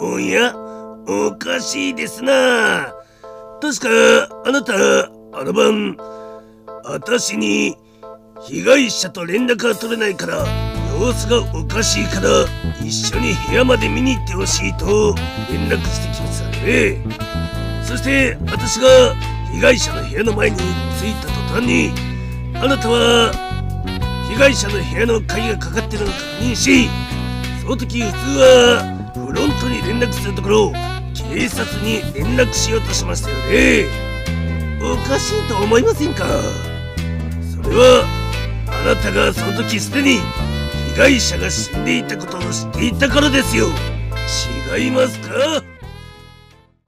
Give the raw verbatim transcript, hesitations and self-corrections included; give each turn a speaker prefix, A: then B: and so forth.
A: おや、おかしいですな。確かあなたあの晩、私に被害者と連絡が取れないから様子がおかしいから一緒に部屋まで見に行ってほしいと連絡してきましたね。そして私が被害者の部屋の前に着いた途端に、あなたは被害者の部屋の鍵がかかっているのを確認し、その時普通はフロントに連絡するところ警察に連絡しようとしましたよね。おかしいと思いませんか？それはあなたがその時すでに被害者が死んでいたことを知っていたからですよ。違いますか？